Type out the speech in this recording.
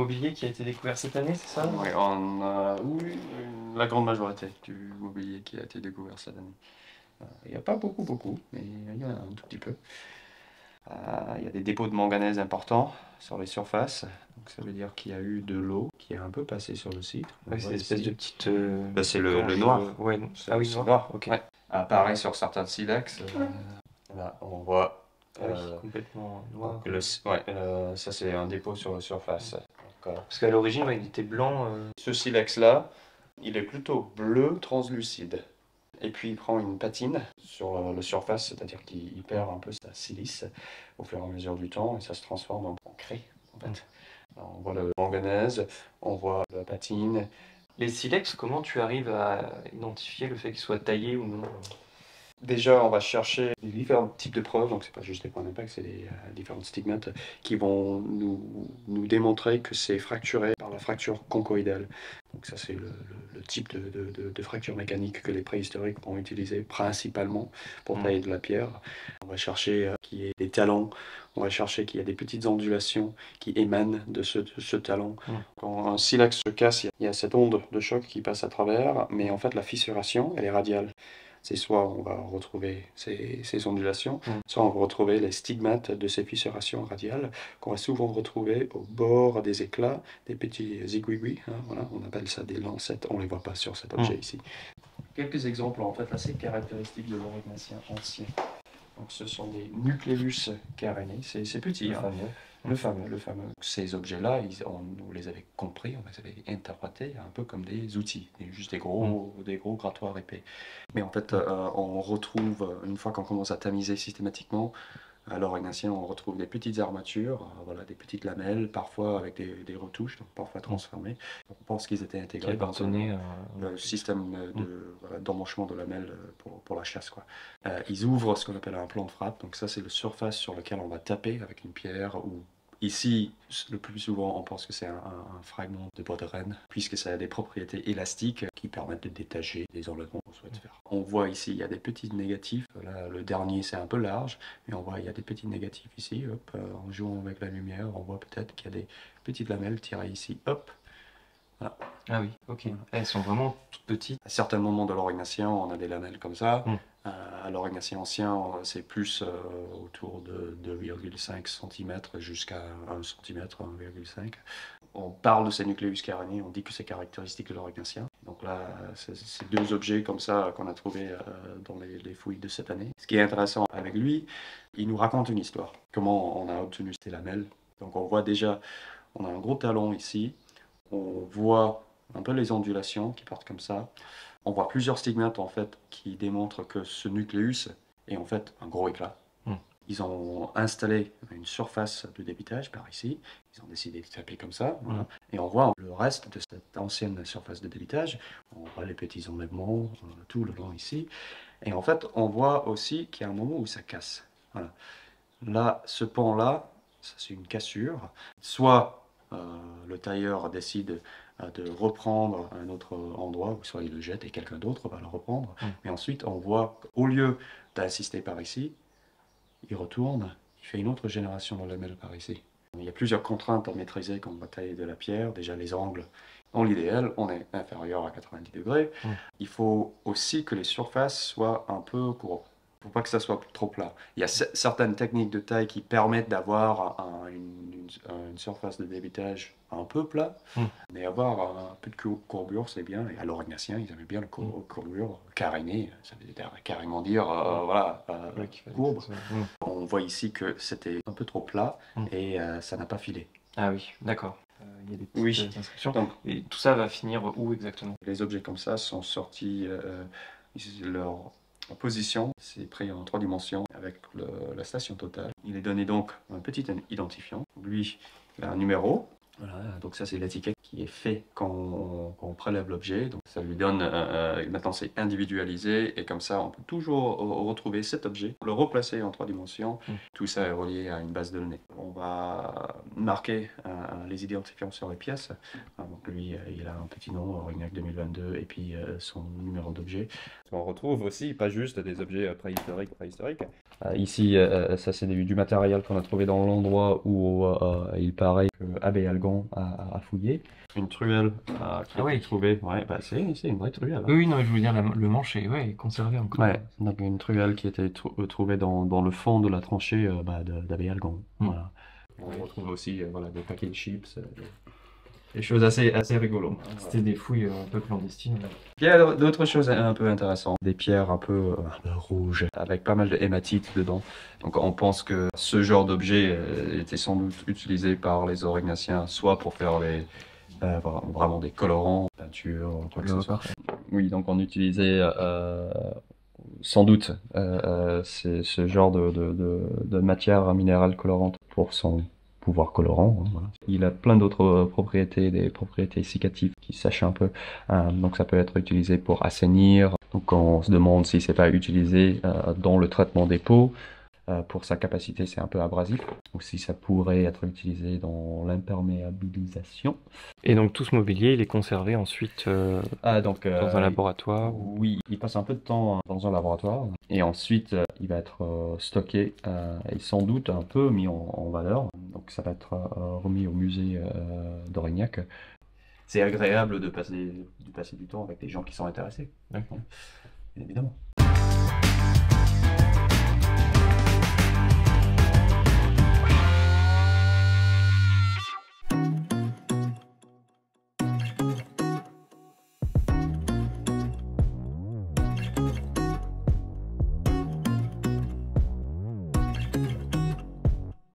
mobilier qui a été découvert cette année, c'est ça? Oui, on a oui, la grande majorité du mobilier qui a été découvert cette année. Il n'y a pas beaucoup, mais il y en a un tout petit peu. Il y a des dépôts de manganèse importants sur les surfaces, donc ça veut dire qu'il y a eu de l'eau qui est un peu passée sur le site. Ouais, c'est une espèce de petite. C'est le gorge, noir. ouais, C'est ah oui, le noir, ok. Ouais. Apparaît sur certains silex. Là, on voit. Ah oui, complètement noir. Ça c'est un dépôt sur la surface. Donc, Parce qu'à l'origine, ouais, il était blanc. ce silex-là, il est plutôt bleu translucide. Et puis il prend une patine sur la surface, c'est-à-dire qu'il perd un peu sa silice au fur et à mesure du temps et ça se transforme en craie en fait. Alors, on voit le manganèse, on voit la patine. Les silex, comment tu arrives à identifier le fait qu'ils soient taillés ou non? Déjà, on va chercher les différents types de preuves, donc c'est pas juste des points d'impact, c'est des différents stigmates qui vont nous démontrer que c'est fracturé par la fracture conchoïdale. Donc ça c'est le type de fracture mécanique que les préhistoriques vont utiliser principalement pour tailler de la pierre. On va chercher qu'il y ait des talons, on va chercher qu'il y ait des petites ondulations qui émanent de ce talon. Quand un silex se casse, il y a cette onde de choc qui passe à travers, mais en fait la fissuration, elle est radiale. C'est soit on va retrouver ces ondulations, soit on va retrouver les stigmates de ces fissurations radiales qu'on va souvent retrouver au bord des éclats, des petits zigouigouis, hein, voilà, on appelle ça des lancettes, on ne les voit pas sur cet objet ici. Quelques exemples en fait assez caractéristiques de l'Aurignathien ancien. Donc ce sont des nucleus carénés, c'est petit. Le fameux. Ces objets-là, on nous les avait compris, on les avait interprétés un peu comme des outils, juste des gros grattoirs épais. Mais en fait, on retrouve, une fois qu'on commence à tamiser systématiquement, à l'Aurignacien, on retrouve des petites armatures, voilà, des petites lamelles, parfois avec des retouches, donc parfois transformées. On pense qu'ils étaient intégrés dans le système d'emmanchement de lamelles pour la chasse, quoi. Ils ouvrent ce qu'on appelle un plan de frappe, donc ça c'est le surface sur lequel on va taper avec une pierre ou ici, le plus souvent, on pense que c'est un fragment de bois de renne, puisque ça a des propriétés élastiques qui permettent de détacher des enlèvements qu'on souhaite faire. On voit ici, il y a des petits négatifs. Là, le dernier, c'est un peu large, mais on voit, il y a des petits négatifs ici. Hop, en jouant avec la lumière, on voit peut-être qu'il y a des petites lamelles tirées ici. Hop. Voilà. Ah oui, ok. Elles sont vraiment toutes petites. À certains moments de l'Aurignacien, on a des lamelles comme ça. À l'Aurignacien ancien, c'est plus autour de 2,5 cm jusqu'à 1 cm, 1,5. On parle de ces nucléus carénés, on dit que c'est caractéristique de l'Aurignacien. Donc là, c'est deux objets comme ça qu'on a trouvés dans les fouilles de cette année. Ce qui est intéressant avec lui, il nous raconte une histoire. Comment on a obtenu ces lamelles. Donc on voit déjà, on a un gros talon ici. On voit un peu les ondulations qui partent comme ça. On voit plusieurs stigmates en fait qui démontrent que ce nucléus est en fait un gros éclat. Ils ont installé une surface de débitage par ici. Ils ont décidé de taper comme ça. Voilà. Et on voit le reste de cette ancienne surface de débitage. On voit les petits enlèvements tout le long ici. Et en fait, on voit aussi qu'il y a un moment où ça casse. Voilà. Là, ce pan-là, ça c'est une cassure. Soit le tailleur décide de reprendre un autre endroit, ou soit il le jette et quelqu'un d'autre va le reprendre. Mais ensuite, on voit qu'au lieu d'insister par ici, il retourne, il fait une autre génération de lamelles par ici. Il y a plusieurs contraintes à maîtriser quand on va tailler de la pierre. Déjà, les angles, dans l'idéal, on est inférieur à 90 degrés. Il faut aussi que les surfaces soient un peu courbes. Il ne faut pas que ça soit trop plat. Il y a certaines techniques de taille qui permettent d'avoir une surface de débitage un peu plat, mais avoir un peu de courbure, c'est bien. Et à l'Aurignacien, ils aimaient bien la courbure carénée, ça veut carrément dire courbe. On voit ici que c'était un peu trop plat et ça n'a pas filé. Ah oui, d'accord. Il y a des petites inscriptions. Donc, et tout ça va finir où exactement? Les objets comme ça sont sortis, leur position, c'est pris en 3 dimensions avec la station totale. Il est donné donc un petit identifiant. Lui, il a un numéro. Voilà, donc ça c'est l'étiquette qui est fait quand on prélève l'objet. Donc ça lui donne, maintenant c'est individualisé et comme ça on peut toujours retrouver cet objet, le replacer en 3 dimensions. Tout ça est relié à une base de données. On va marquer les identifiants sur les pièces. Donc lui, il a un petit nom, Aurignac 2022, et puis son numéro d'objet. On retrouve aussi pas juste des objets préhistoriques, Ici, ça c'est du matériel qu'on a trouvé dans l'endroit où il paraît que Abbé Algon a fouillé. Une truelle qui a été trouvée. Ouais, bah c'est une vraie truelle. Hein. Oui, non, je veux dire, le manche est conservé encore. Ouais, donc une truelle qui a été trouvée dans le fond de la tranchée d'Abbé Algon. Voilà. On retrouve aussi voilà, des paquets de chips. Des choses assez rigolo. C'était des fouilles un peu clandestines. Il y a d'autres choses un peu intéressantes. Des pierres un peu rouges, avec pas mal de hématite dedans. Donc on pense que ce genre d'objet était sans doute utilisé par les Aurignaciens, soit pour faire vraiment des colorants, peinture, quoi que ce soit. Oui, donc on utilisait sans doute ce genre de matière minérale colorante pour son pouvoir colorant. Hein, voilà. Il a plein d'autres propriétés, des propriétés cicatives qui sèchent un peu. Donc ça peut être utilisé pour assainir. Donc on se demande si c'est pas utilisé dans le traitement des peaux. Pour sa capacité, c'est un peu abrasif. Ou si ça pourrait être utilisé dans l'imperméabilisation. Et donc tout ce mobilier, il est conservé ensuite dans un laboratoire? Oui, il passe un peu de temps dans un laboratoire et ensuite il va être stocké et sans doute un peu mis en valeur. Donc ça va être remis au musée d'Aurignac. C'est agréable de passer du temps avec des gens qui sont intéressés. Évidemment.